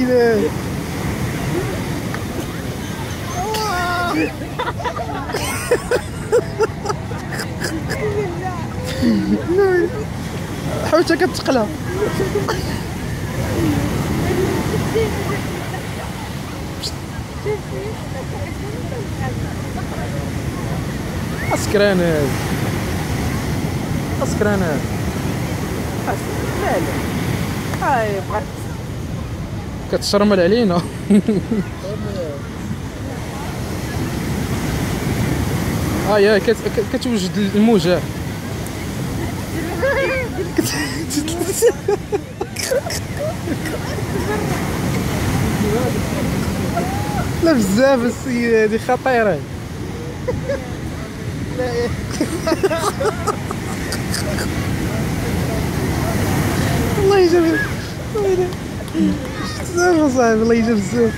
ويلي. حوتة كتقلع. اسكرانات اسكرانات. مالك هاي بغات كتشرمل علينا. يا كتوجد الموجة. لا بزاف السيدة هادي خطيرة. والله يجب بزاف اصاحبي، والله يجب بزاف.